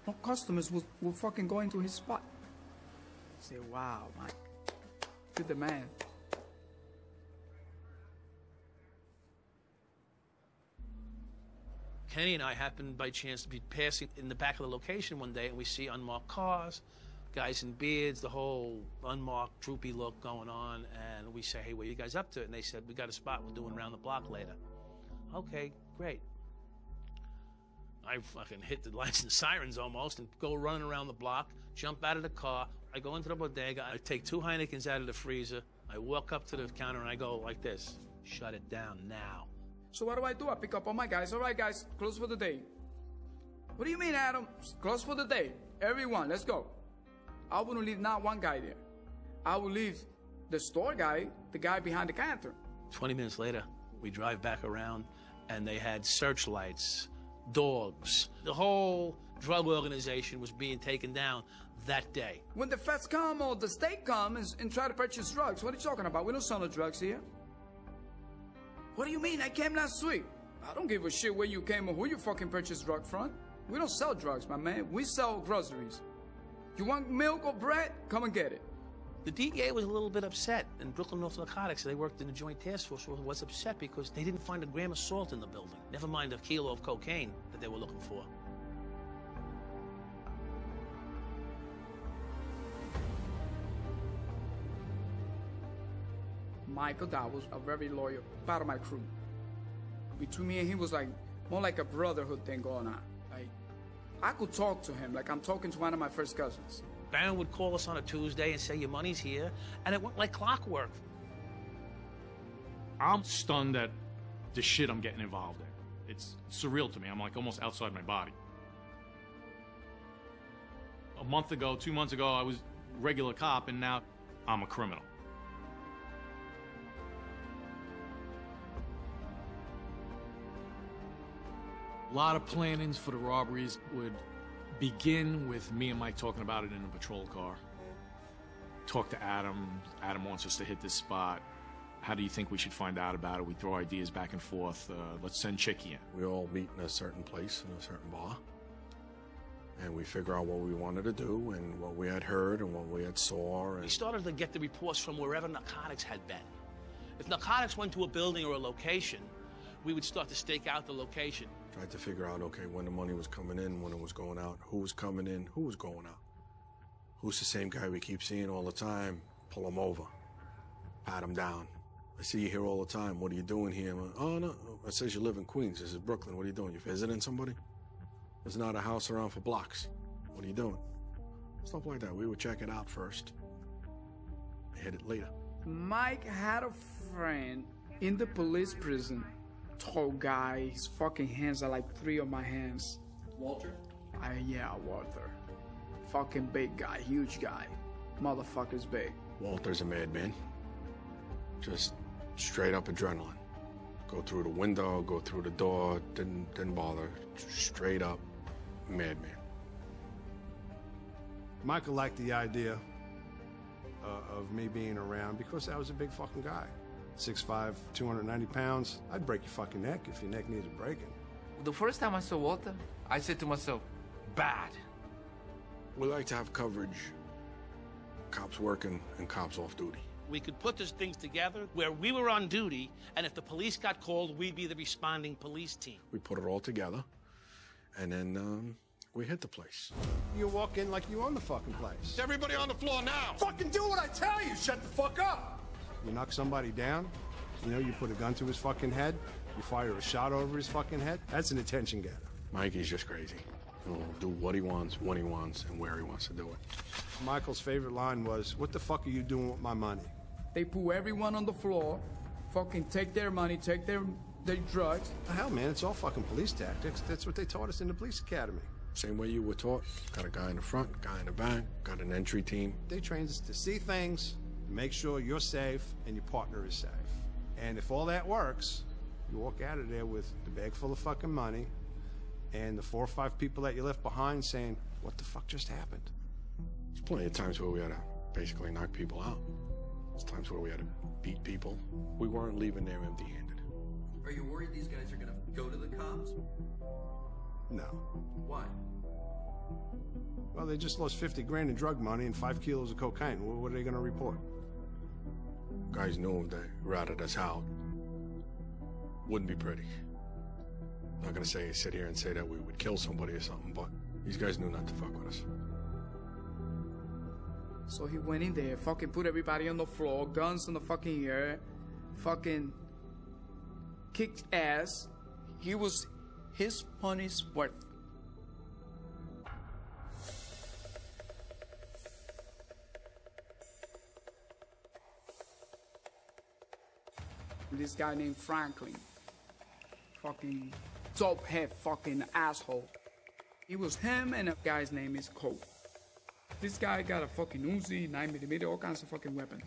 no customers will fucking go into his spot. I say, wow, man. You're the man. Kenny and I happened by chance to be passing in the back of the location one day, and we see unmarked cars, guys in beards, the whole unmarked, droopy look going on, and we say, hey, what are you guys up to? And they said, we got a spot we're doing around the block later. Okay, great. I fucking hit the lights and sirens almost and go running around the block, jump out of the car. I go into the bodega, I take 2 Heinekens out of the freezer, I walk up to the counter and I go like this, shut it down now. So what do? I pick up all my guys. All right, guys, close for the day. What do you mean, Adam? Close for the day. Everyone, let's go. I wouldn't leave not one guy there. I would leave the store guy, the guy behind the counter. 20 minutes later, we drive back around, and they had searchlights, dogs. The whole drug organization was being taken down that day. When the feds come or the state comes and try to purchase drugs, what are you talking about? We don't sell no drugs here. What do you mean? I came last week. I don't give a shit where you came or who you fucking purchased drug from. We don't sell drugs, my man. We sell groceries. You want milk or bread? Come and get it. The DEA was a little bit upset, and Brooklyn North Narcotics, they worked in the Joint Task Force, was upset because they didn't find a gram of salt in the building. Never mind a kilo of cocaine that they were looking for. Michael, that was a very loyal part of my crew. Between me and him was like more like a brotherhood thing going on. Like I could talk to him like I'm talking to one of my first cousins. Baron would call us on a Tuesday and say, your money's here, and it went like clockwork. I'm stunned at the shit I'm getting involved in. It's surreal to me. I'm like almost outside my body. A month ago, 2 months ago, I was a regular cop, and now I'm a criminal. A lot of plannings for the robberies would begin with me and Mike talking about it in a patrol car. Talk to Adam. Adam wants us to hit this spot. How do you think we should find out about it? We throw ideas back and forth. Let's send Chicky in. We all meet in a certain place, in a certain bar. And we figure out what we wanted to do and what we had heard and what we had saw. And we started to get the reports from wherever narcotics had been. If narcotics went to a building or a location, we would start to stake out the location. Tried to figure out, okay, when the money was coming in, when it was going out, who was coming in, who was going out. Who's the same guy we keep seeing all the time? Pull him over. Pat him down. I see you here all the time. What are you doing here? Like, oh, no. It says you live in Queens. This is Brooklyn. What are you doing? You visiting somebody? There's not a house around for blocks. What are you doing? Stuff like that. We would check it out first. Hit it later. Mike had a friend in the police prison. Tall guy. His fucking hands are like 3 of my hands. Walter? Yeah, Walter. Fucking big guy. Huge guy. Motherfucker's big. Walter's a madman. Just straight up adrenaline. Go through the window, go through the door, didn't bother. Straight up madman. Michael liked the idea of me being around because I was a big fucking guy. 6'5", 290 pounds. I'd break your fucking neck if your neck needed breaking. The first time I saw Walter, I said to myself, bad. We like to have coverage. Cops working and cops off duty. We could put those things together where we were on duty, and if the police got called, we'd be the responding police team. We put it all together, and then we hit the place. You walk in like you own the fucking place. Everybody on the floor now! Fucking do what I tell you! Shut the fuck up! You knock somebody down, you know, you put a gun to his fucking head, you fire a shot over his fucking head, that's an attention getter. Mikey's just crazy. He'll do what he wants, when he wants, and where he wants to do it. Michael's favorite line was, "What the fuck are you doing with my money?" They put everyone on the floor, fucking take their money, take their drugs. The hell, man, it's all fucking police tactics. That's what they taught us in the police academy. Same way you were taught. Got a guy in the front, guy in the back, got an entry team. They trained us to see things, make sure you're safe and your partner is safe. And if all that works, you walk out of there with the bag full of fucking money and the 4 or 5 people that you left behind saying, what the fuck just happened? There's plenty of times where we had to basically knock people out. There's times where we had to beat people. We weren't leaving there empty-handed. Are you worried these guys are gonna go to the cops? No. Why? Well, they just lost 50 grand in drug money and 5 kilos of cocaine. What are they going to report? Guys knew if they ratted us out. Wouldn't be pretty. Not gonna sit here and say that we would kill somebody or something, but these guys knew not to fuck with us. So he went in there, fucking put everybody on the floor, guns in the fucking air, fucking kicked ass. He was his money's worth. This guy named Franklin. Fucking dope head fucking asshole. It was him and a guy's name is Cope. This guy got a fucking Uzi, 9mm, all kinds of fucking weapons.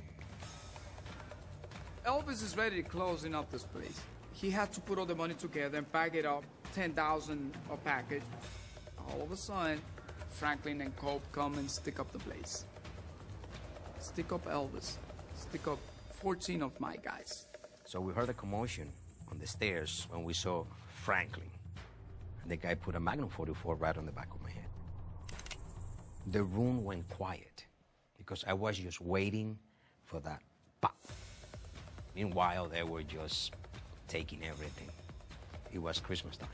Elvis is ready to closing up this place. He had to put all the money together and pack it up, 10,000 a package. All of a sudden, Franklin and Cope come and stick up the place. Stick up Elvis. Stick up 14 of my guys. So we heard a commotion on the stairs when we saw Franklin. And the guy put a Magnum 44 right on the back of my head. The room went quiet because I was just waiting for that pop. Meanwhile, they were just taking everything. It was Christmas time.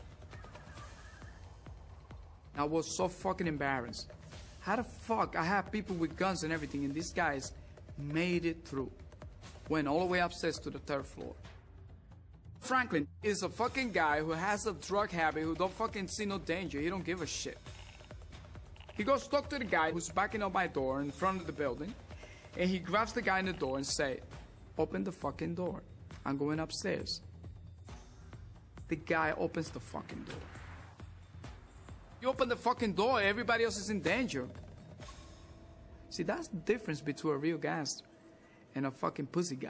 I was so fucking embarrassed. How the fuck I have people with guns and everything and these guys made it through. Went all the way upstairs to the 3rd floor. Franklin is a fucking guy who has a drug habit, who don't fucking see no danger. He don't give a shit. He goes talk to the guy who's backing up my door in front of the building, and he grabs the guy in the door and say, open the fucking door. I'm going upstairs. The guy opens the fucking door. You open the fucking door, everybody else is in danger. See, that's the difference between a real gangster and a fucking pussy guy.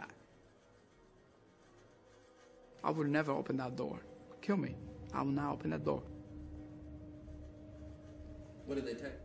I would never open that door. Kill me. I will not open that door. What did they take?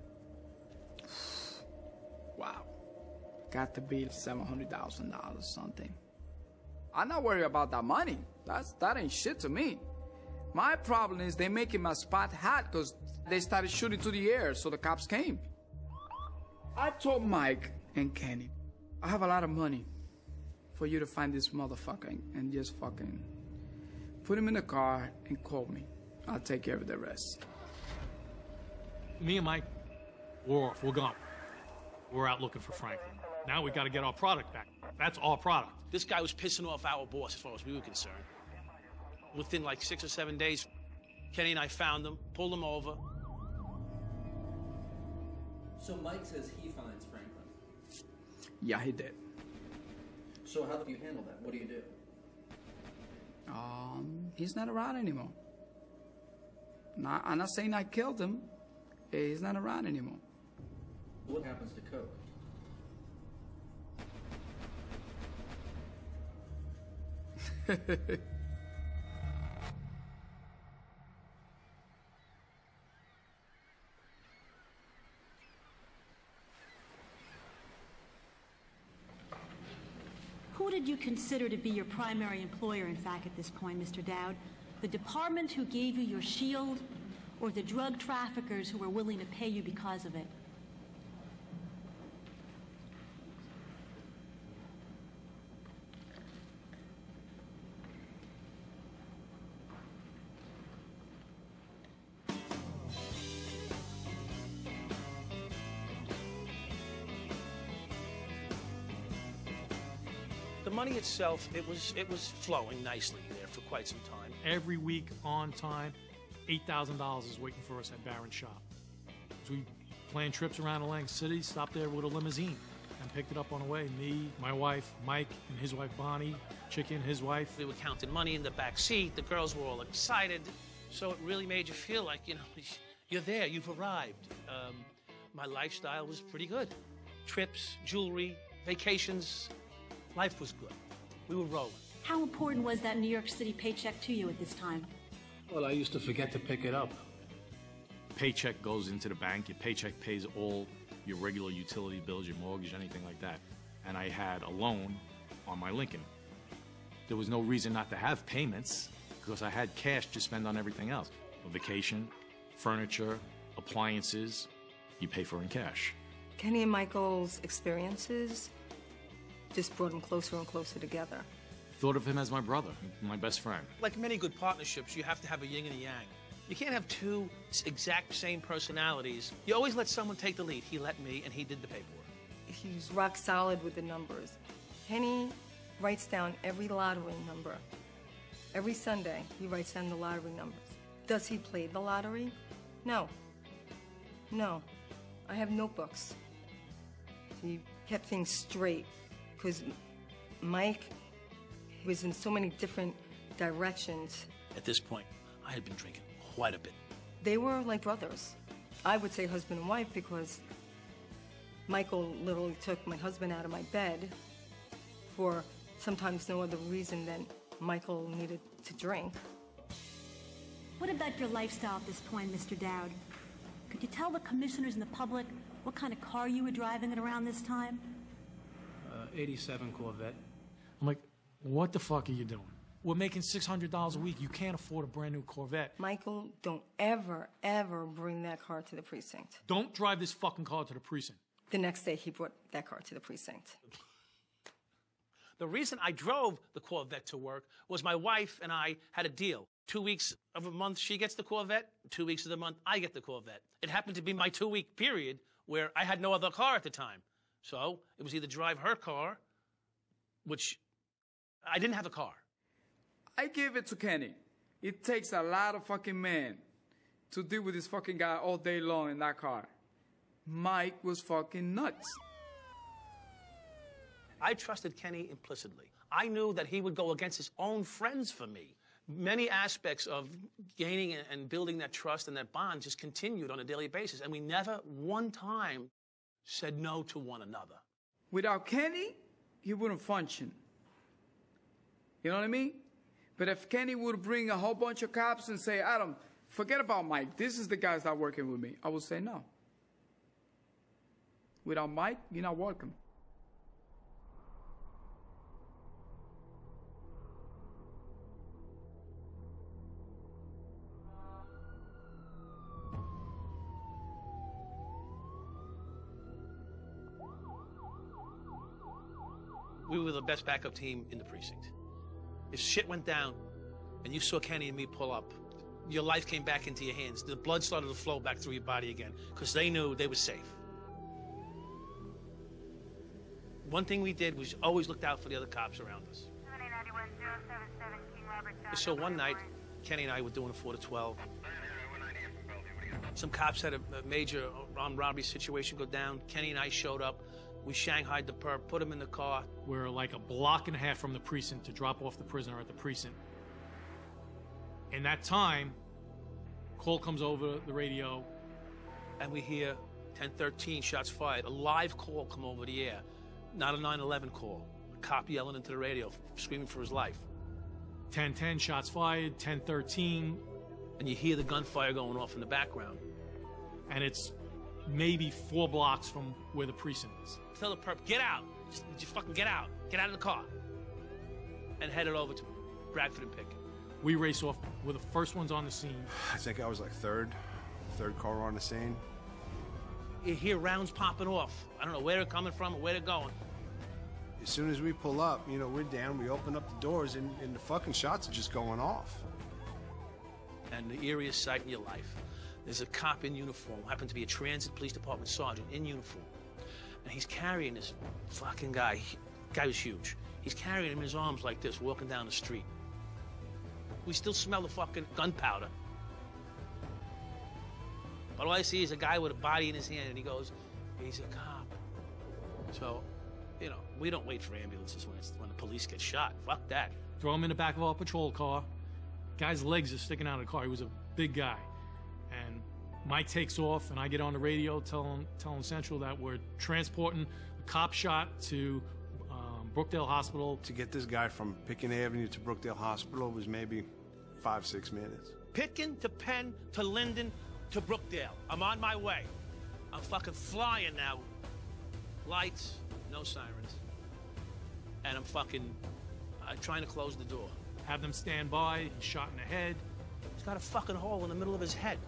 Wow. Got to be $700,000 something. I'm not worried about that money. That ain't shit to me. My problem is they making my spot hot because they started shooting to the air, so the cops came. I told Mike and Kenny, I have a lot of money for you to find this motherfucker and just fucking put him in the car and call me. I'll take care of the rest. Me and Mike, we're off. We're gone. We're out looking for Franklin. Now we got to get our product back. That's our product. This guy was pissing off our boss as far as we were concerned. Within like 6 or 7 days, Kenny and I found him, pulled him over. So Mike says he finds Franklin. Yeah, he did. So how do you handle that? What do you do? He's not around anymore. I'm not saying I killed him. He's not around anymore. What happens to Coke? Who did you consider to be your primary employer, in fact, at this point, Mr. Dowd? The department who gave you your shield, or the drug traffickers who were willing to pay you because of it? The money itself, it was flowing nicely there for quite some time. Every week, on time, $8,000 is waiting for us at Barron's shop. So we planned trips around Atlantic City, stopped there with a limousine, and picked it up on the way. Me, my wife, Mike, and his wife, Bonnie, Chicken, his wife. We were counting money in the back seat. The girls were all excited. So it really made you feel like, you know, you're there, you've arrived. My lifestyle was pretty good. Trips, jewelry, vacations. Life was good. We were rolling. How important was that New York City paycheck to you at this time? Well, I used to forget to pick it up. Paycheck goes into the bank. Your paycheck pays all your regular utility bills, your mortgage, anything like that. And I had a loan on my Lincoln. There was no reason not to have payments because I had cash to spend on everything else. a vacation, furniture, appliances, you pay for in cash. Kenny and Michael's experiences just brought them closer and closer together. Thought of him as my brother, my best friend. Like many good partnerships, you have to have a yin and a yang. You can't have two exact same personalities. You always let someone take the lead. He let me, and he did the paperwork. He's rock solid with the numbers. Kenny writes down every lottery number. Every Sunday, he writes down the lottery numbers. Does he play the lottery? No. No. I have notebooks. He kept things straight, because Mike was in so many different directions. At this point, I had been drinking quite a bit. They were like brothers. I would say husband and wife because Michael literally took my husband out of my bed for sometimes no other reason than Michael needed to drink. What about your lifestyle at this point, Mr. Dowd? Could you tell the commissioners and the public what kind of car you were driving at around this time? 87 Corvette. I'm like, what the fuck are you doing? We're making $600 a week. You can't afford a brand new Corvette. Michael, don't ever, ever bring that car to the precinct. Don't drive this fucking car to the precinct. The next day, he brought that car to the precinct. The reason I drove the Corvette to work was my wife and I had a deal. 2 weeks of a month, she gets the Corvette. 2 weeks of the month, I get the Corvette. It happened to be my 2-week period where I had no other car at the time. So it was either drive her car, which I didn't have a car. I give it to Kenny. It takes a lot of fucking men to deal with this fucking guy all day long in that car. Mike was fucking nuts. I trusted Kenny implicitly. I knew that he would go against his own friends for me. Many aspects of gaining and building that trust and that bond just continued on a daily basis, and we never one time said no to one another. Without Kenny, he wouldn't function. You know what I mean? But if Kenny would bring a whole bunch of cops and say, Adam, forget about Mike. This is the guys that are working with me. I would say no. Without Mike, you're not welcome. We were the best backup team in the precinct. If shit went down and you saw Kenny and me pull up, your life came back into your hands. The blood started to flow back through your body again because they knew they were safe. One thing we did was always looked out for the other cops around us. So one night, Kenny and I were doing a 4 to 12. Some cops had a major armed robbery situation go down. Kenny and I showed up. We shanghaied the perp, put him in the car. We're like a block and a half from the precinct to drop off the prisoner at the precinct. In that time, call comes over the radio. And we hear 10-13 shots fired. A live call come over the air. Not a 911 call. A cop yelling into the radio, screaming for his life. 10-10 shots fired, 10-13. And you hear the gunfire going off in the background. And it's maybe 4 blocks from where the precinct is. Tell the perp, get out. Just fucking get out. Get out of the car. And headed over to Bradford and Pickett. We race off. We're the first ones on the scene. I think I was like third car on the scene. You hear rounds popping off. I don't know where they're coming from or where they're going. As soon as we pull up, you know, we're down, we open up the doors, and the fucking shots are just going off. And the eeriest sight in your life. There's a cop in uniform, happened to be a transit police department sergeant in uniform. And he's carrying this fucking guy. Guy was huge. He's carrying him in his arms like this, walking down the street. We still smell the fucking gunpowder. But all I see is a guy with a body in his hand, and he goes, he's a cop. So, you know, we don't wait for ambulances when the police get shot. Fuck that. Throw him in the back of our patrol car. Guy's legs are sticking out of the car. He was a big guy. And Mike takes off, and I get on the radio telling Central that we're transporting a cop shot to Brookdale Hospital. To get this guy from Pitkin Avenue to Brookdale Hospital was maybe 5-6 minutes. Pitkin to Penn to Linden to Brookdale. I'm on my way. I'm fucking flying now. Lights, no sirens. And I'm trying to close the door. Have them stand by. He's shot in the head. He's got a fucking hole in the middle of his head.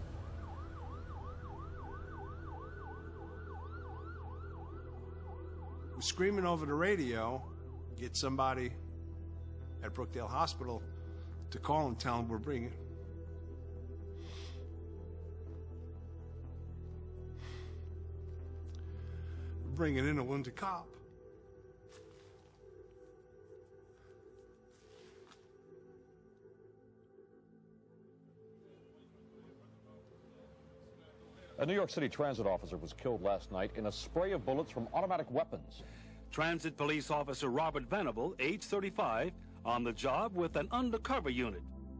We're screaming over the radio, get somebody at Brookdale Hospital to call and tell them we're bringing in a wounded cop. A New York City transit officer was killed last night in a spray of bullets from automatic weapons. Transit police officer Robert Venable, age 35, on the job with an undercover unit.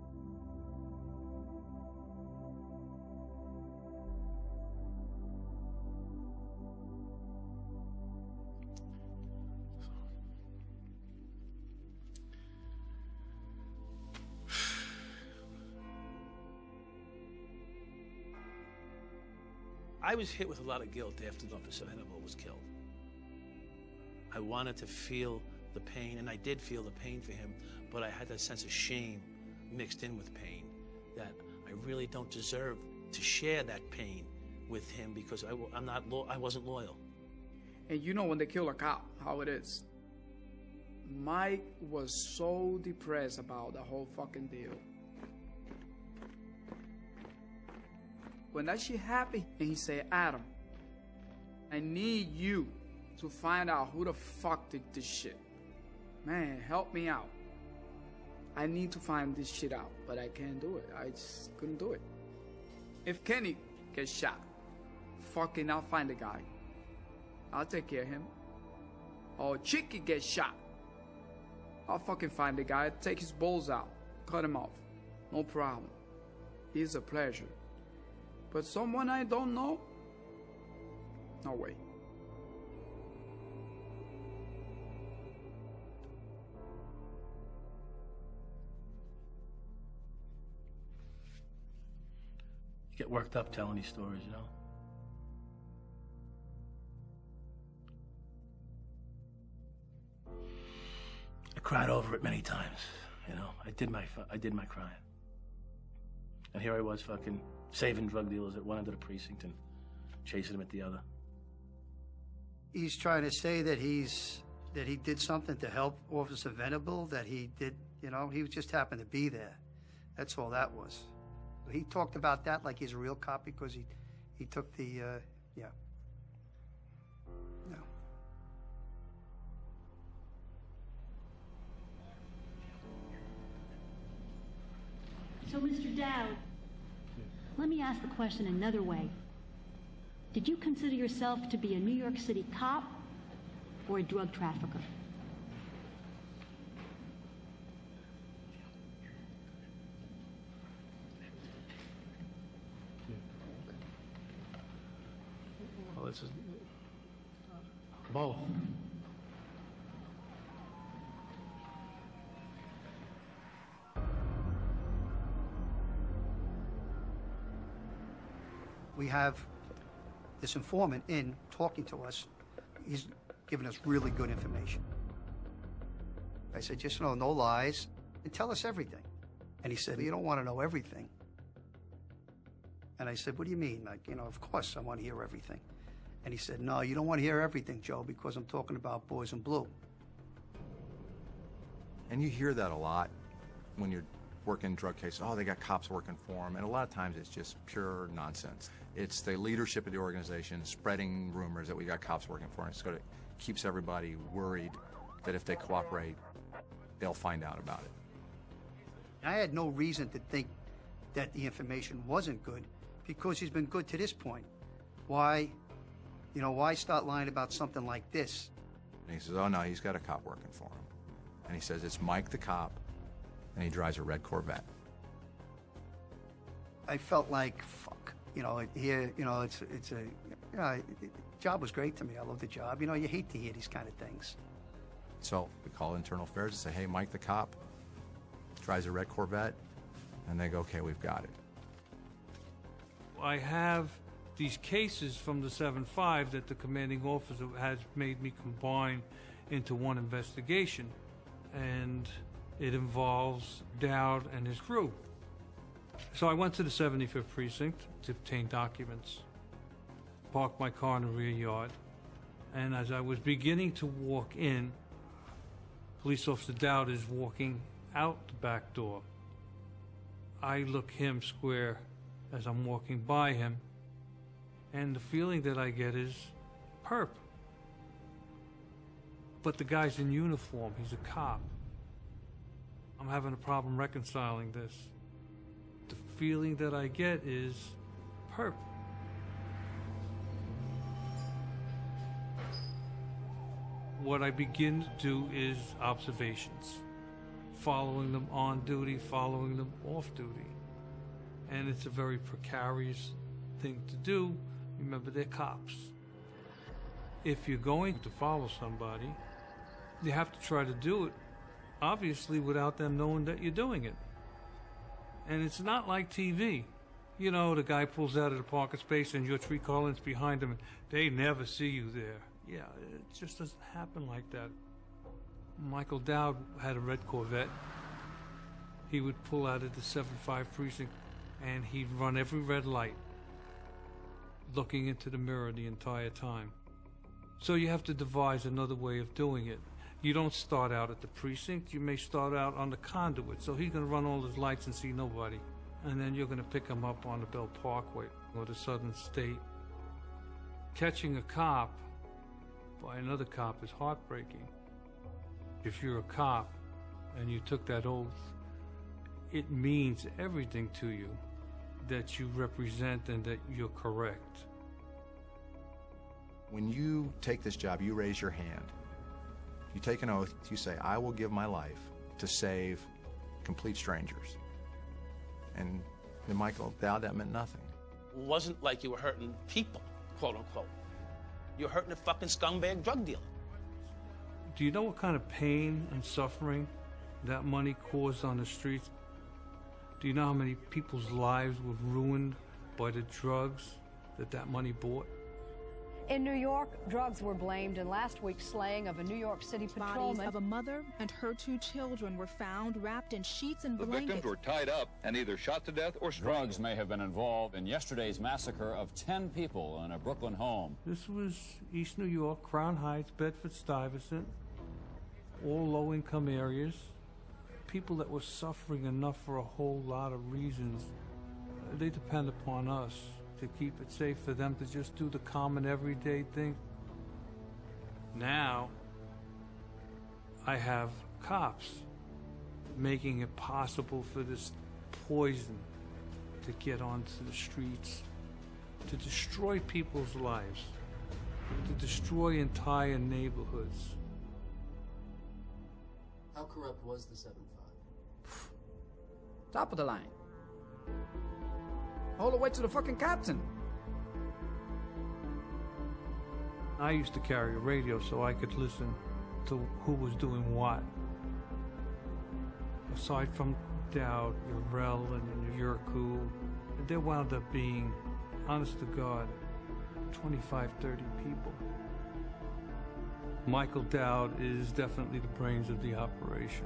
I was hit with a lot of guilt after Officer Venable was killed. I wanted to feel the pain, and I did feel the pain for him, but I had that sense of shame mixed in with pain, that I really don't deserve to share that pain with him because I wasn't loyal. And you know when they kill a cop, how it is. Mike was so depressed about the whole fucking deal. When that shit happened, and he said, Adam, I need you to find out who the fuck did this shit. Man, help me out. I need to find this shit out, but I can't do it. I just couldn't do it. If Kenny gets shot, fucking I'll find the guy. I'll take care of him. Or Chicky gets shot, I'll fucking find the guy, take his balls out, cut him off. No problem. It's a pleasure. But someone I don't know? No way. You get worked up telling these stories, you know? I cried over it many times, you know? I did my crying. And here I was fucking saving drug dealers at one end of the precinct and chasing them at the other. He's trying to say that he did something to help Officer Venable, that he did, you know, he just happened to be there. That's all that was. He talked about that like he's a real cop because he took the, yeah. No. So, Mr. Dowd, let me ask the question another way. Did you consider yourself to be a New York City cop or a drug trafficker? Well, this is both. We have this informant in talking to us. He's giving us really good information. I said, just no lies, and tell us everything. And he said, you don't want to know everything. And I said, what do you mean? Like, you know, of course I want to hear everything. And he said, no, you don't want to hear everything, Joe, because I'm talking about Boys in Blue. And you hear that a lot when you're working drug cases. Oh, they got cops working for them. And a lot of times it's just pure nonsense. It's the leadership of the organization spreading rumors that we got cops working for them. It keeps everybody worried that if they cooperate, they'll find out about it. I had no reason to think that the information wasn't good because he's been good to this point. Why, you know, why start lying about something like this? And he says, oh no, he's got a cop working for him. And he says, it's Mike the cop, and he drives a red Corvette. I felt like, fuck, you know, here, you know, it's a, you know, job was great to me. I love the job. You know, you hate to hear these kind of things. So we call internal affairs and say, hey, Mike the cop drives a red Corvette, and they go, okay, we've got it. I have these cases from the 7-5 that the commanding officer has made me combine into one investigation, and it involves Dowd and his crew. So I went to the 75th Precinct to obtain documents, parked my car in the rear yard, and as I was beginning to walk in, Police Officer Dowd is walking out the back door. I look him square as I'm walking by him, and the feeling that I get is perp. But the guy's in uniform, he's a cop. I'm having a problem reconciling this. The feeling that I get is perp. What I begin to do is observations, following them on duty, following them off duty. And it's a very precarious thing to do. Remember, they're cops. If you're going to follow somebody, you have to try to do it, obviously, without them knowing that you're doing it. And it's not like TV. You know, the guy pulls out of the parking space and you're 3 car lengths behind him and they never see you there. Yeah, it just doesn't happen like that. Michael Dowd had a red Corvette. He would pull out of the 75 Precinct and he'd run every red light, looking into the mirror the entire time. So you have to devise another way of doing it. You don't start out at the precinct, you may start out on the conduit. So he's gonna run all his lights and see nobody. And then you're gonna pick him up on the Bell Parkway or the Southern State. Catching a cop by another cop is heartbreaking. If you're a cop and you took that oath, it means everything to you that you represent and that you're correct. When you take this job, you raise your hand. You take an oath, you say, I will give my life to save complete strangers. And to Michael Dowd, that meant nothing. It wasn't like you were hurting people, quote unquote. You're hurting a fucking scumbag drug dealer. Do you know what kind of pain and suffering that money caused on the streets? Do you know how many people's lives were ruined by the drugs that money bought? In New York, drugs were blamed in last week's slaying of a New York City patrolman. Bodies of a mother and her 2 children were found wrapped in sheets and The blankets. victims were tied up and either shot to death or strangled. Drugs may have been involved in yesterday's massacre of 10 people in a Brooklyn home. This was East New York, Crown Heights, Bedford-Stuyvesant, all low-income areas. People that were suffering enough for a whole lot of reasons. They depend upon us to keep it safe for them to just do the common everyday thing. Now, I have cops making it possible for this poison to get onto the streets, to destroy people's lives, to destroy entire neighborhoods. How corrupt was the 7-5? Top of the line. All the way to the fucking captain. I used to carry a radio so I could listen to who was doing what. Aside from Dowd, Urel, and Yurku, there wound up being, honest to God, 25, 30 people. Michael Dowd is definitely the brains of the operation.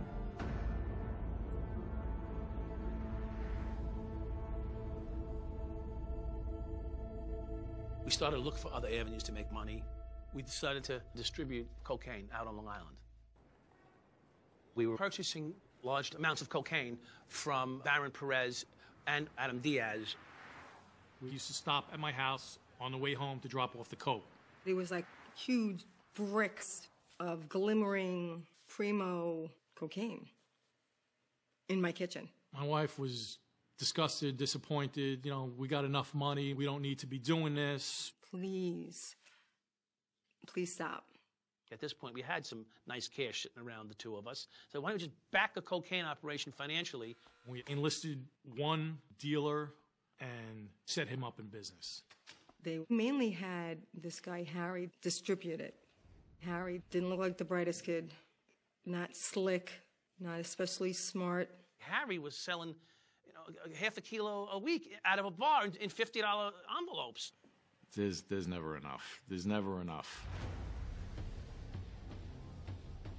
We started to look for other avenues to make money. We decided to distribute cocaine out on Long Island. We were purchasing large amounts of cocaine from Baron Perez and Adam Diaz. We used to stop at my house on the way home to drop off the coke. It was like huge bricks of glimmering primo cocaine in my kitchen. My wife was disgusted, disappointed. You know, we got enough money. We don't need to be doing this. Please stop. At this point, we had some nice cash sitting around the two of us. So why don't we just back a cocaine operation financially? We enlisted one dealer and set him up in business. They mainly had this guy, Harry, distribute it. Harry didn't look like the brightest kid. Not slick, not especially smart. Harry was selling, you know, half a kilo a week out of a bar in $50 envelopes. There's never enough. There's never enough.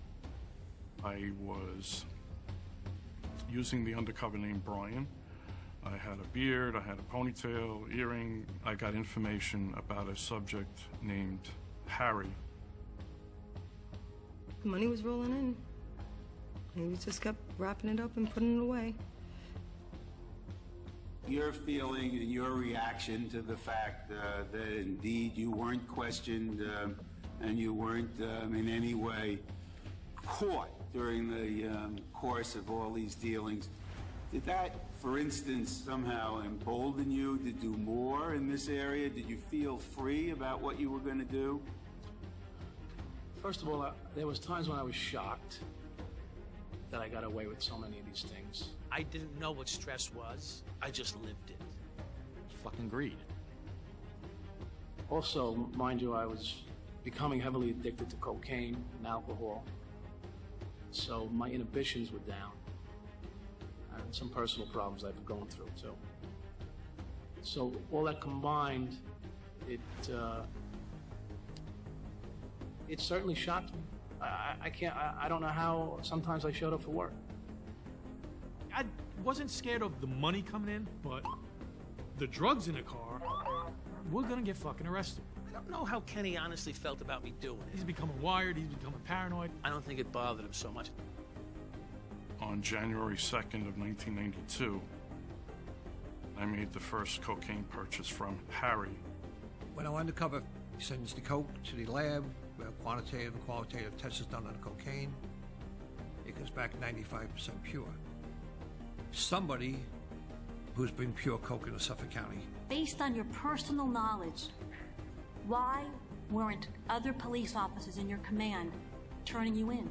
I was using the undercover name Brian I had a beard, I had a ponytail, earring. I got information about a subject named Harry. The money was rolling in. And we just kept wrapping it up and putting it away. Your feeling and your reaction to the fact that indeed you weren't questioned and you weren't in any way caught during the course of all these dealings, did that, for instance, somehow embolden you to do more in this area? Did you feel free about what you were going to do? First of all, there was times when I was shocked that I got away with so many of these things. I didn't know what stress was. I just lived it. Fucking greed. Also, mind you, I was becoming heavily addicted to cocaine and alcohol. So my inhibitions were down. And some personal problems I've been going through, too. So all that combined, it certainly shocked me. I don't know how sometimes I showed up for work. I wasn't scared of the money coming in, but the drugs in the car, we're gonna get fucking arrested. I don't know how Kenny honestly felt about me doing it. He's becoming wired, he's becoming paranoid. I don't think it bothered him so much. On January 2nd of 1992, I made the first cocaine purchase from Harry. When I went undercover, he sends the coke to the lab, where quantitative and qualitative tests is done on the cocaine. It comes back 95% pure. Somebody who's been pure coke in Suffolk County. Based on your personal knowledge, why weren't other police officers in your command turning you in?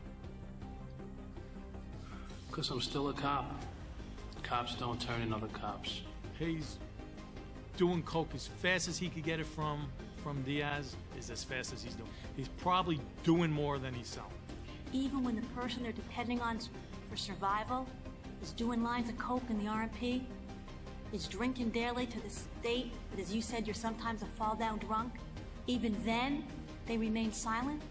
Because I'm still a cop. Cops don't turn in other cops. He's doing coke as fast as he could get it from Diaz is as fast as he's doing. He's probably doing more than he's selling. Even when the person they're depending on for survival is doing lines of coke in the R&P, is drinking daily to the state that, as you said, you're sometimes a fall-down drunk, even then, they remain silent?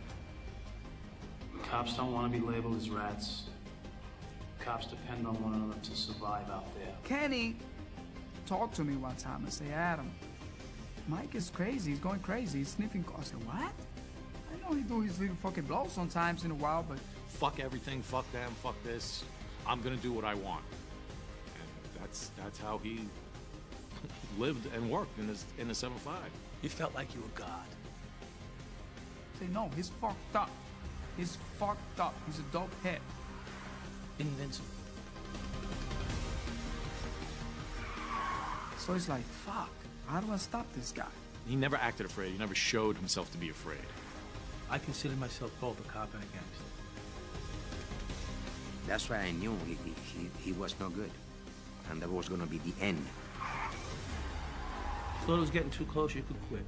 Cops don't want to be labeled as rats. Cops depend on one another to survive out there. Kenny talked to me one time and said, Adam, Mike is crazy. He's going crazy. He's sniffing. I said, what? I know he do his little fucking blow sometimes in a while, but... Fuck everything, fuck them, fuck this. I'm gonna do what I want. And that's how he lived and worked in the 7-5. You felt like you were God. Say, no, he's fucked up. He's fucked up. He's a dope head. Invincible. So it's like, fuck. How do I stop this guy? He never acted afraid. He never showed himself to be afraid. I consider myself both a cop and a gangster. That's why I knew he was no good. And that was going to be the end. Thought it was getting too close, you could quit.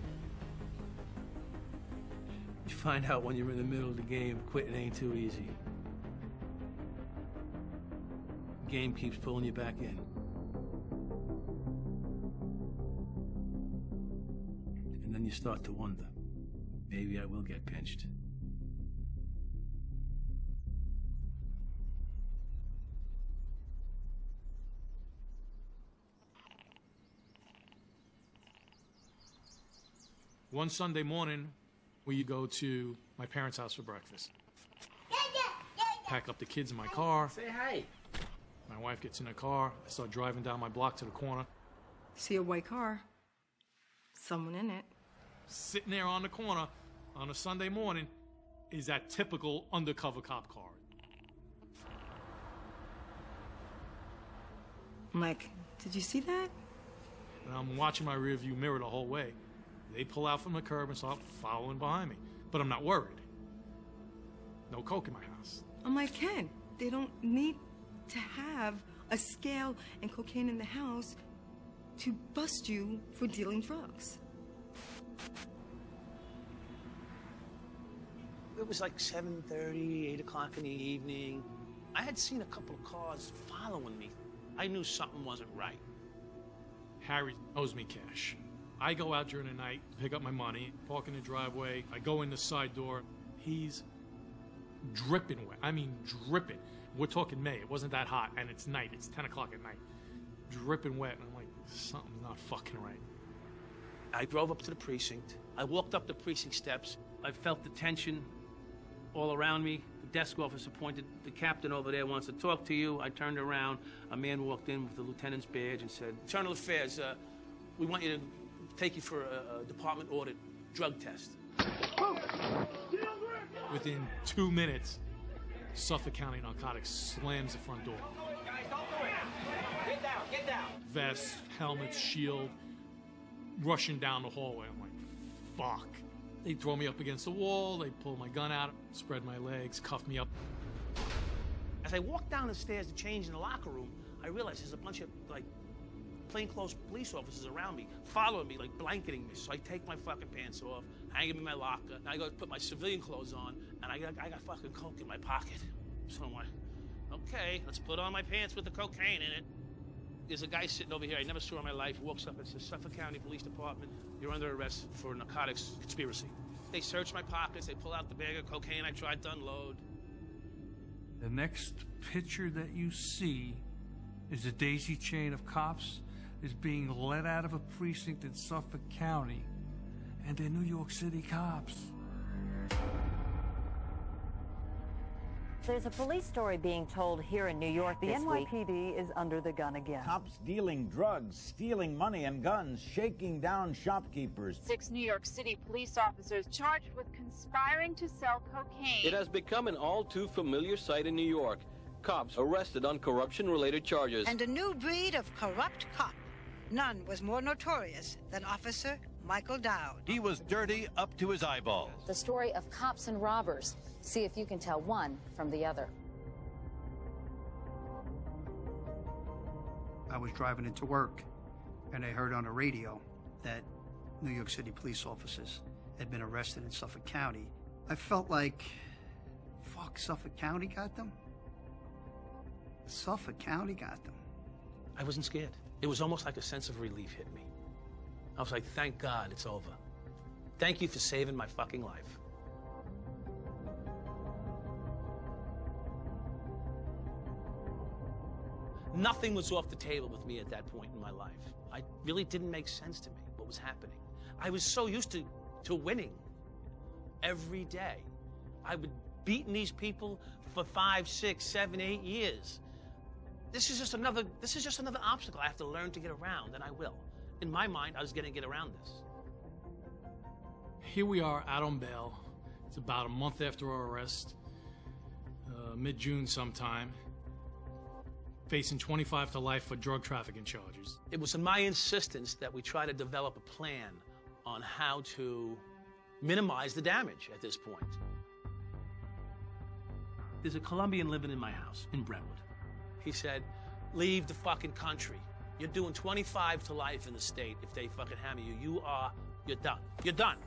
You find out when you're in the middle of the game, quitting ain't too easy. The game keeps pulling you back in. And then you start to wonder, maybe I will get pinched. One Sunday morning, we go to my parents' house for breakfast. Pack up the kids in my car. Say hi. My wife gets in the car. I start driving down my block to the corner. See a white car. Someone in it. Sitting there on the corner on a Sunday morning is that typical undercover cop car. Mike, did you see that? And I'm watching my rearview mirror the whole way. They pull out from the curb and start following behind me. But I'm not worried. No coke in my house. I'm like, Ken, they don't need to have a scale and cocaine in the house to bust you for dealing drugs. It was like 7:30, 8 o'clock in the evening. I had seen a couple of cars following me. I knew something wasn't right. Harry owes me cash. I go out during the night, pick up my money, park in the driveway. I go in the side door. He's dripping wet. I mean, dripping. We're talking May. It wasn't that hot, and it's night. It's 10 o'clock at night. dripping wet, and I'm like, something's not fucking right. I drove up to the precinct. I walked up the precinct steps. I felt the tension all around me. The desk officer pointed, the captain over there wants to talk to you. I turned around. A man walked in with the lieutenant's badge and said, Internal Affairs, we want you to take you for a department audit drug test. Within 2 minutes, Suffolk County Narcotics slams the front door. Guys, don't do it. Get down, get down. Vest, helmet, shield, rushing down the hallway. I'm like, fuck. They throw me up against the wall, they pull my gun out, spread my legs, cuff me up. As I walked down the stairs to change in the locker room, I realized there's a bunch of, like, plainclothes police officers around me, following me, like blanketing me. So I take my fucking pants off, hang them in my locker, and I go to put my civilian clothes on, and I got fucking coke in my pocket. So I'm like, okay, let's put on my pants with the cocaine in it. There's a guy sitting over here I never saw in my life, walks up and says, Suffolk County Police Department, you're under arrest for narcotics conspiracy. They search my pockets, they pull out the bag of cocaine I tried to unload. The next picture that you see is a daisy chain of cops is being let out of a precinct in Suffolk County, and they're New York City cops. There's a police story being told here in New York this week. The NYPD is under the gun again. Cops dealing drugs, stealing money and guns, shaking down shopkeepers. 6 New York City police officers charged with conspiring to sell cocaine. It has become an all too familiar sight in New York. Cops arrested on corruption-related charges. And a new breed of corrupt cop. None was more notorious than Officer Michael Dowd. He was dirty up to his eyeballs. The story of cops and robbers. See if you can tell one from the other. I was driving into work, and I heard on the radio that New York City police officers had been arrested in Suffolk County. I felt like, fuck, Suffolk County got them? Suffolk County got them. I wasn't scared. It was almost like a sense of relief hit me. I was like, thank God it's over. Thank you for saving my fucking life. Nothing was off the table with me at that point in my life. It really didn't make sense to me what was happening. I was so used to winning every day. I would beating these people for 5, 6, 7, 8 years. This is just another obstacle I have to learn to get around, and I will. In my mind, I was going to get around this. Here we are out on bail. It's about a month after our arrest, mid-June sometime, facing 25 to life for drug trafficking charges. It was my insistence that we try to develop a plan on how to minimize the damage at this point. There's a Colombian living in my house in Brentwood. He said, leave the fucking country. You're doing 25 to life in the state if they fucking hammer you. You're done. You're done.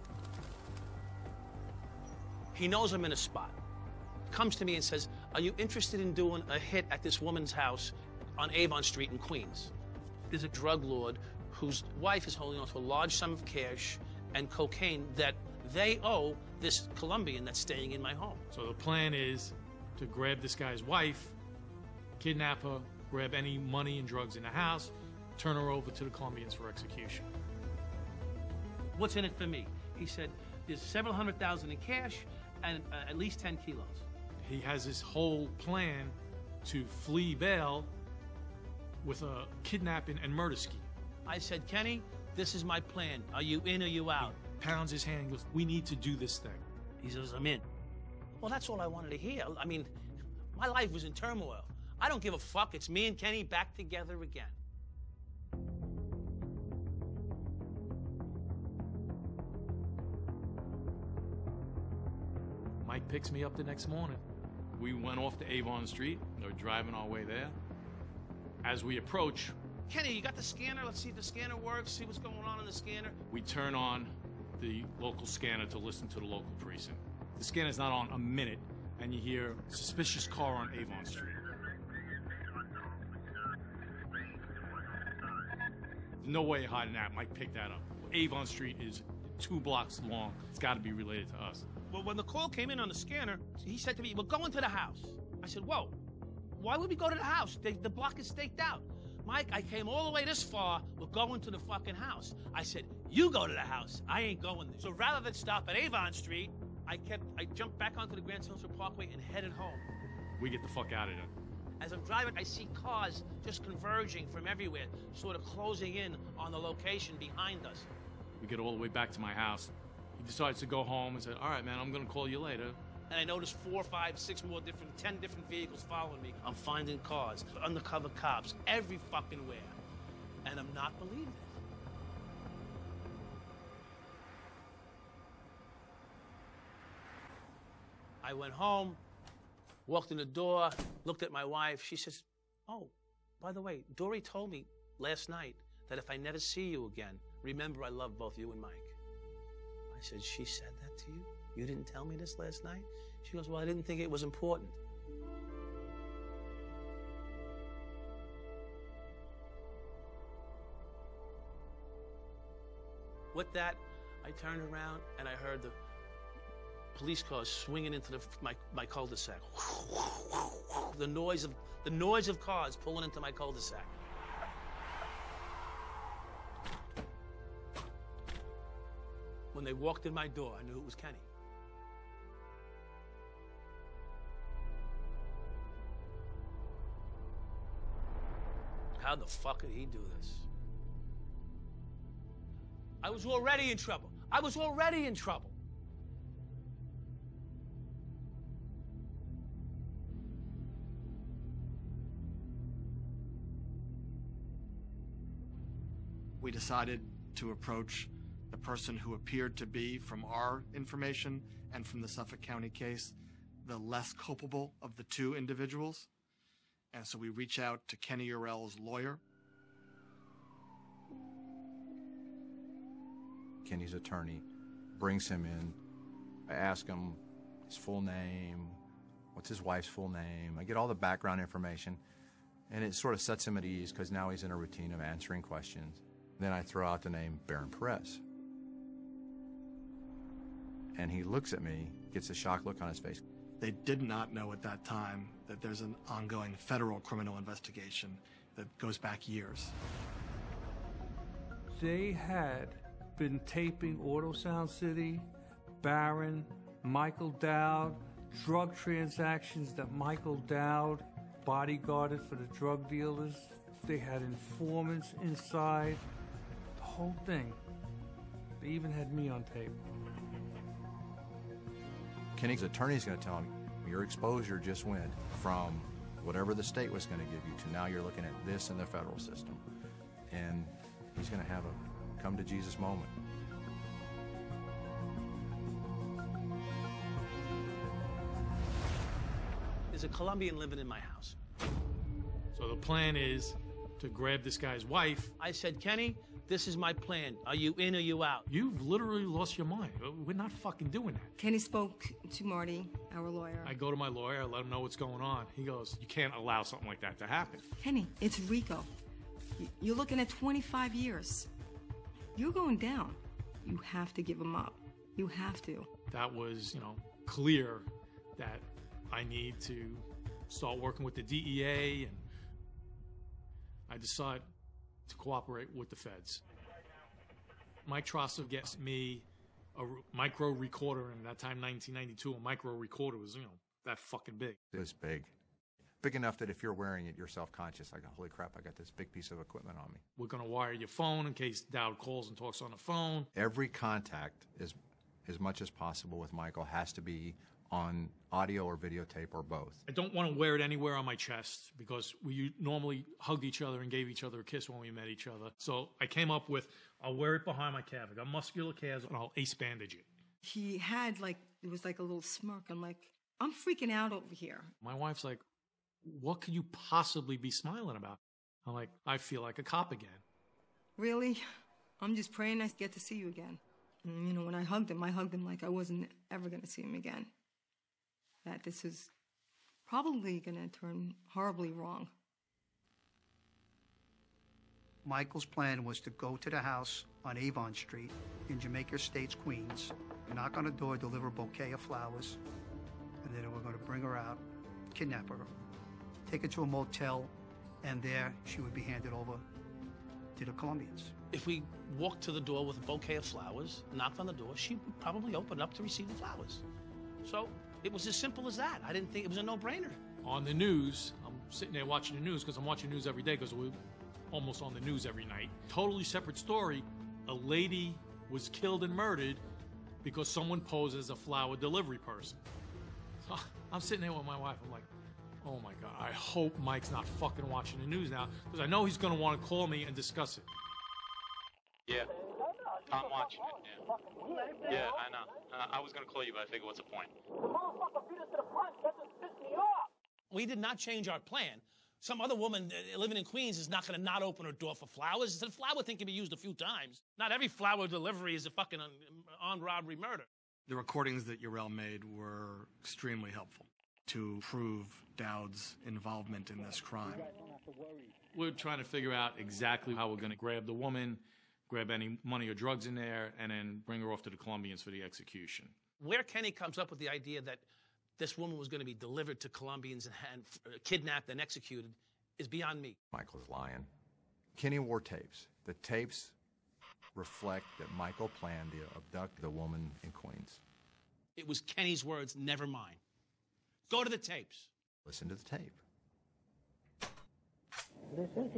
He knows I'm in a spot. Comes to me and says, are you interested in doing a hit at this woman's house on Avon Street in Queens? There's a drug lord whose wife is holding on to a large sum of cash and cocaine that they owe this Colombian that's staying in my home. So the plan is to grab this guy's wife, kidnap her, grab any money and drugs in the house, turn her over to the Colombians for execution. What's in it for me? He said, there's several $100,000 in cash and at least 10 kilos. He has this whole plan to flee bail with a kidnapping and murder scheme. I said, Kenny, this is my plan. Are you in or you out? He pounds his hand and goes, we need to do this thing. He says, I'm in. Well, that's all I wanted to hear. I mean, my life was in turmoil. I don't give a fuck. It's me and Kenny back together again. Mike picks me up the next morning. We went off to Avon Street. They're driving our way there. As we approach... Kenny, you got the scanner? Let's see if the scanner works, see what's going on in the scanner. We turn on the local scanner to listen to the local precinct. The scanner's not on a minute, and you hear suspicious car on Avon Street. No way of hiding that. Mike picked that up. Avon Street is 2 blocks long. It's got to be related to us. Well, when the call came in on the scanner, he said to me, we're going to the house. I said, whoa, why would we go to the house? The block is staked out. Mike, I came all the way this far. We're going to the fucking house. I said, you go to the house. I ain't going there. So rather than stop at Avon Street, I jumped back onto the Grand Central Parkway and headed home. We get the fuck out of there. As I'm driving, I see cars just converging from everywhere, sort of closing in on the location behind us. We get all the way back to my house. He decides to go home and said, all right, man, I'm going to call you later. And I noticed 4, 5, 6 more 10 different vehicles following me. I'm finding cars, undercover cops, every fucking where. And I'm not believing it. I went home, walked in the door, looked at my wife. She says, oh, by the way, Dory told me last night that if I never see you again, remember I love both you and Mike. I said, she said that to you? You didn't tell me this last night? She goes, well, I didn't think it was important. With that, I turned around and I heard the police cars swinging into my cul-de-sac. The noise of cars pulling into my cul-de-sac. When they walked in my door, I knew it was Kenny. How the fuck did he do this? I was already in trouble. I was already in trouble. We decided to approach the person who appeared to be, from our information and from the Suffolk County case, the less culpable of the two individuals. And so we reach out to Kenny Urell's lawyer. Kenny's attorney brings him in. I ask him his full name, what's his wife's full name. I get all the background information, and it sort of sets him at ease because now he's in a routine of answering questions. Then I throw out the name Baron Perez. And he looks at me, gets a shocked look on his face. They did not know at that time that there's an ongoing federal criminal investigation that goes back years. They had been taping Auto Sound City, Barron, Michael Dowd, drug transactions that Michael Dowd bodyguarded for the drug dealers. They had informants inside. The whole thing. They even had me on tape. Kenny's attorney's going to tell him, your exposure just went from whatever the state was going to give you to now you're looking at this in the federal system. And he's going to have a come-to-Jesus moment. There's a Colombian living in my house. So the plan is to grab this guy's wife. I said, Kenny, this is my plan. Are you in or you out? You've literally lost your mind. We're not fucking doing that. Kenny spoke to Marty, our lawyer. I go to my lawyer, I let him know what's going on. He goes, you can't allow something like that to happen. Kenny, it's Rico. You're looking at 25 years. You're going down. You have to give him up. You have to. That was, clear that I need to start working with the DEA, and I decide to cooperate with the feds. Mike Trosser gets me a micro recorder, and at that time, 1992, a micro recorder was, that fucking big. It was big. Big enough that if you're wearing it, you're self-conscious. Like, holy crap, I got this big piece of equipment on me. We're going to wire your phone in case Dowd calls and talks on the phone. Every contact, as much as possible with Michael, has to be on audio or videotape or both. I don't want to wear it anywhere on my chest because we normally hugged each other and gave each other a kiss when we met each other. So I came up with, I'll wear it behind my calf. I got muscular calves, and I'll ace bandage it. He had it was like a little smirk. I'm like, I'm freaking out over here. My wife's like, what could you possibly be smiling about? I'm like, I feel like a cop again. Really? I'm just praying I get to see you again. And, when I hugged him like I wasn't ever going to see him again. That this is probably going to turn horribly wrong. Michael's plan was to go to the house on Avon Street in Jamaica Estates, Queens, knock on the door, deliver a bouquet of flowers, and then we're going to bring her out, kidnap her, take her to a motel, and there she would be handed over to the Colombians. If we walked to the door with a bouquet of flowers, knocked on the door, she would probably open up to receive the flowers. So it was as simple as that. I didn't think it was a no-brainer. On the news, I'm sitting there watching the news because I'm watching news every day because we're almost on the news every night. Totally separate story. A lady was killed and murdered because someone posed as a flower delivery person. So I'm sitting there with my wife. I'm like, oh my God, I hope Mike's not fucking watching the news now because I know he's going to want to call me and discuss it. Yeah, I'm watching it, yeah. Yeah, I know. I was going to call you, but I figured what's the point? We did not change our plan. Some other woman living in Queens is not going to not open her door for flowers. The flower thing can be used a few times. Not every flower delivery is a fucking armed robbery murder. The recordings that Urel made were extremely helpful to prove Dowd's involvement in this crime. We're trying to figure out exactly how we're going to grab the woman, grab any money or drugs in there, and then bring her off to the Colombians for the execution. Where Kenny comes up with the idea that this woman was going to be delivered to Colombians and kidnapped and executed is beyond me. Michael's lying. Kenny wore tapes. The tapes reflect that Michael planned to abduct the woman in Queens. It was Kenny's words, never mine. Go to the tapes. Listen to the tape. Listen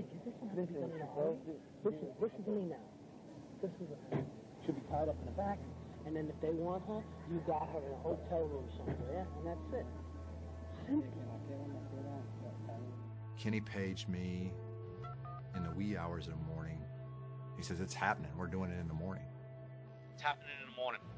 to me now. She'll be tied up in the back, and then if they want her, you got her in a hotel room somewhere, and that's it. Simple. Kenny paged me in the wee hours of the morning. He says, it's happening. We're doing it in the morning. It's happening in the morning.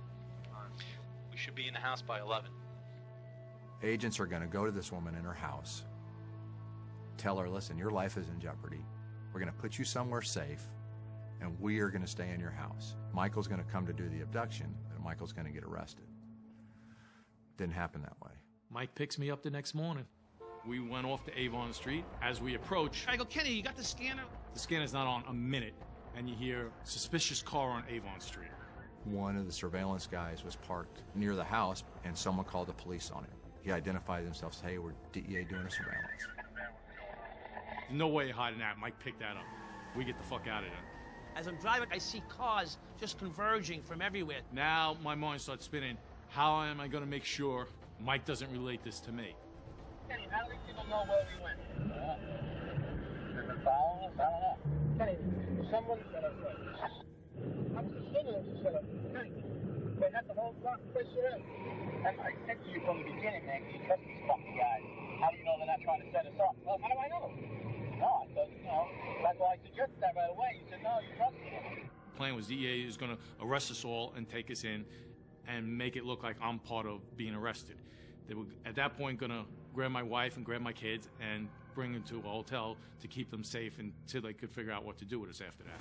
We should be in the house by 11. Agents are going to go to this woman in her house, tell her, listen, your life is in jeopardy. We're going to put you somewhere safe, and we are going to stay in your house. Michael's going to come to do the abduction, but Michael's going to get arrested. Didn't happen that way. Mike picks me up the next morning. We went off to Avon Street. As we approach, I go, Kenny, you got the scanner? The scanner's not on a minute, and you hear suspicious car on Avon Street. One of the surveillance guys was parked near the house, and someone called the police on him. He identified himself, said, hey, we're DEA doing a surveillance. There's no way of hiding that. Mike picked that up. We get the fuck out of there. As I'm driving, I see cars just converging from everywhere. Now my mind starts spinning. How am I going to make sure Mike doesn't relate this to me? Kenny, how do these people know where we went? They've been following us? I don't know. Kenny, someone said us. I was just sitting there and said, Kenny, they had the whole block place you're in. And I said to you from the beginning, man, you trust these fucking guys. How do you know they're not trying to set us up? Well, how do I know? No, I thought, that's why I suggested that right away. You said, no, you trust me. The plan was DEA is going to arrest us all and take us in and make it look like I'm part of being arrested. They were, at that point, going to grab my wife and grab my kids and bring them to a hotel to keep them safe until they could figure out what to do with us after that.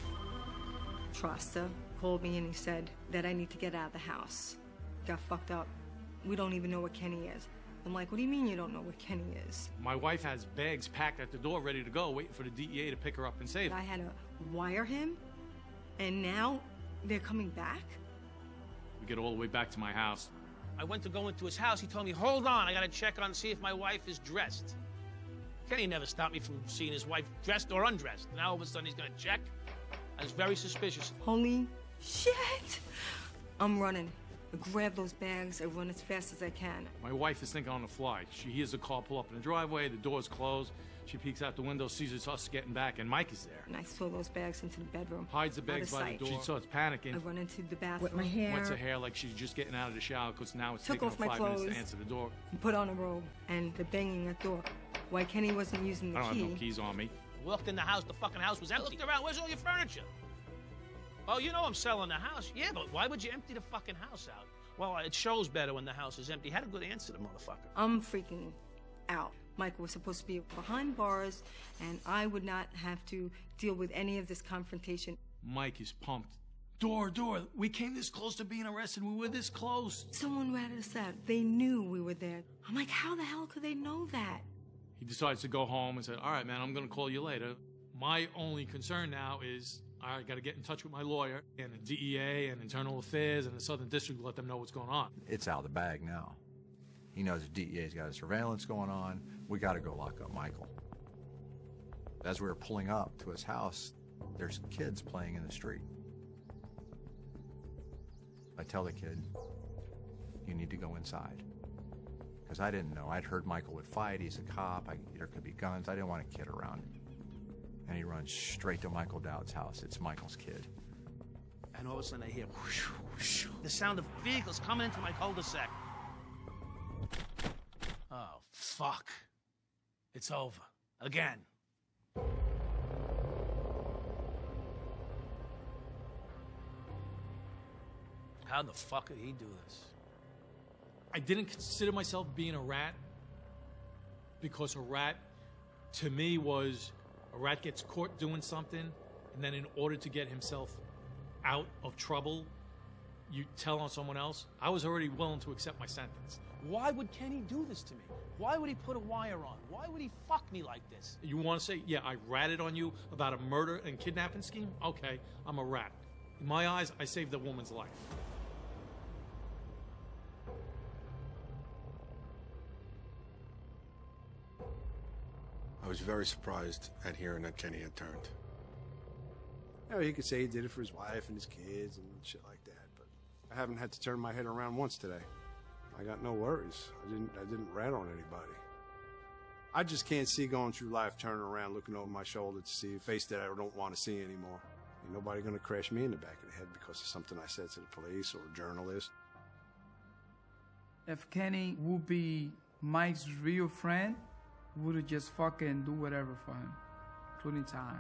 Trasta called me and he said that I need to get out of the house. Got fucked up. We don't even know where Kenny is. I'm like, what do you mean you don't know where Kenny is? My wife has bags packed at the door ready to go, waiting for the DEA to pick her up and save her. I had to wire him, and now they're coming back? We get all the way back to my house. I went to go into his house. He told me, hold on, I got to check on, see if my wife is dressed. Kenny never stopped me from seeing his wife dressed or undressed. Now all of a sudden he's going to check. I was very suspicious. Holy shit! I'm running. I grab those bags, I run as fast as I can. My wife is thinking on the fly. She hears the car pull up in the driveway, the door's closed. She peeks out the window, sees us getting back, and Mike is there. And I throw those bags into the bedroom. Hides the bags by the door. She starts panicking. I run into the bathroom. Wet my hair. Wets her hair like she's just getting out of the shower because now it's taking her 5 minutes to answer the door. Put on a robe, and they're banging at the door. Why Kenny wasn't using the key. I don't have no keys on me. Walked in the house, the fucking house was empty. I looked around, where's all your furniture? Oh, you know I'm selling the house. Yeah, but why would you empty the fucking house out? Well, it shows better when the house is empty. Had a good answer, the motherfucker. I'm freaking out. Michael was supposed to be behind bars, and I would not have to deal with any of this confrontation. Mike is pumped. Door, we came this close to being arrested. We were this close. Someone ratted us out. They knew we were there. I'm like, how the hell could they know that? He decides to go home and said, all right, man, I'm going to call you later. My only concern now is I got to get in touch with my lawyer and the DEA and Internal Affairs and the Southern District to let them know what's going on. It's out of the bag now. He knows the DEA's got a surveillance going on. We got to go lock up Michael. As we were pulling up to his house, there's kids playing in the street. I tell the kid, you need to go inside. Because I didn't know. I'd heard Michael would fight. He's a cop. There could be guns. I didn't want a kid around. And he runs straight to Michael Dowd's house. It's Michael's kid. And all of a sudden I hear whoosh, whoosh, the sound of vehicles coming into my cul-de-sac. Oh, fuck. It's over. Again. How the fuck did he do this? I didn't consider myself being a rat because a rat, to me, was a rat gets caught doing something, and then in order to get himself out of trouble, you tell on someone else. I was already willing to accept my sentence. Why would Kenny do this to me? Why would he put a wire on? Why would he fuck me like this? You want to say, yeah, I ratted on you about a murder and kidnapping scheme? Okay, I'm a rat. In my eyes, I saved a woman's life. I was very surprised at hearing that Kenny had turned. Yeah, he could say he did it for his wife and his kids and shit like that, but I haven't had to turn my head around once today. I got no worries. I didn't rat on anybody. I just can't see going through life turning around, looking over my shoulder to see a face that I don't want to see anymore. Ain't nobody gonna crash me in the back of the head because of something I said to the police or a journalist. If Kenny would be Mike's real friend, would have just fucking do whatever for him, including time.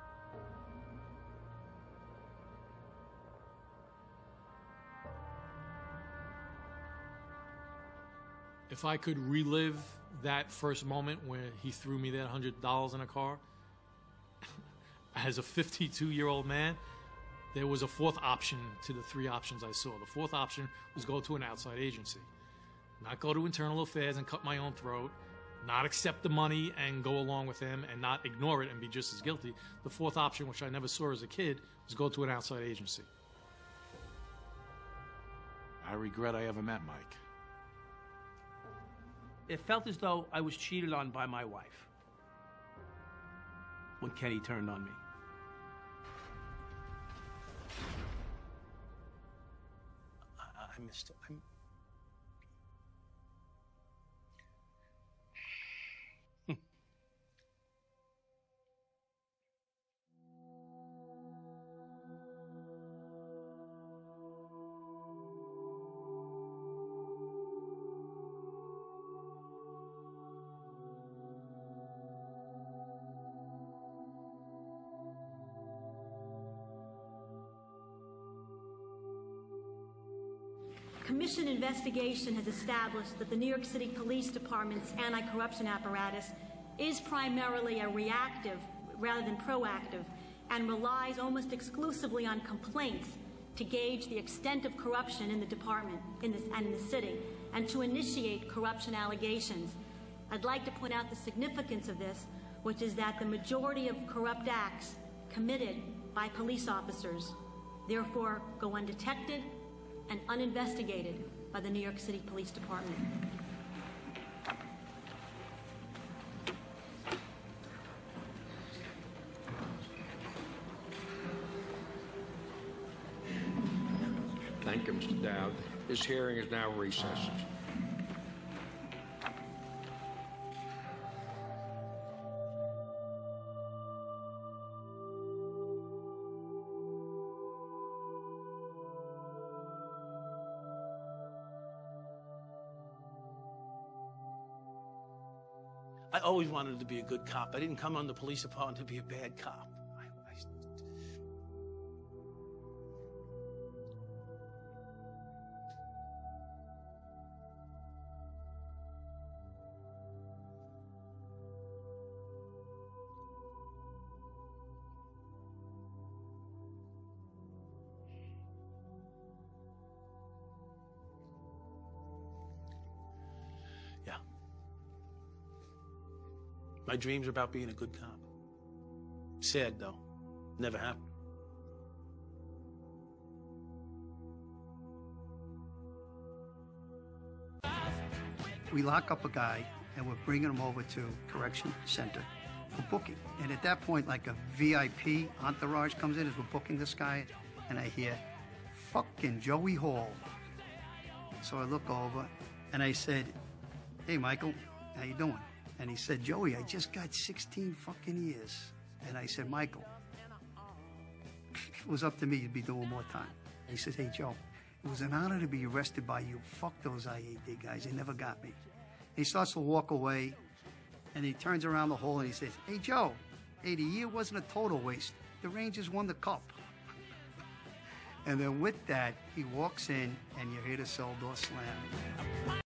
If I could relive that first moment where he threw me that $100 in a car, as a 52-year-old man, there was a fourth option to the three options I saw. The fourth option was go to an outside agency, not go to internal affairs and cut my own throat, not accept the money and go along with him and not ignore it and be just as guilty. The fourth option, which I never saw as a kid, was go to an outside agency. I regret I ever met Mike. It felt as though I was cheated on by my wife when Kenny turned on me. I missed it. Commission investigation has established that the New York City Police Department's anti-corruption apparatus is primarily a reactive rather than proactive and relies almost exclusively on complaints to gauge the extent of corruption in the department and in the city and to initiate corruption allegations. I'd like to point out the significance of this, which is that the majority of corrupt acts committed by police officers therefore go undetected and uninvestigated by the New York City Police Department. Thank you, Mr. Dowd. This hearing is now recessed. I always wanted to be a good cop. I didn't come on the police department to be a bad cop. Yeah. My dreams are about being a good cop. Sad, though. Never happened. We lock up a guy and we're bringing him over to correction center for booking. And at that point, like a VIP entourage comes in as we're booking this guy, and I hear, fucking Joey Hall. So I look over, and I said, hey, Michael, how you doing? And he said, Joey, I just got 16 fucking years. And I said, Michael, if it was up to me, you'd be doing more time. And he said, hey, Joe, it was an honor to be arrested by you. Fuck those IAD guys. They never got me. And he starts to walk away, and he turns around the hall, and he says, hey, Joe, hey, the year wasn't a total waste. The Rangers won the cup. And then with that, he walks in, and you hear the cell door slam.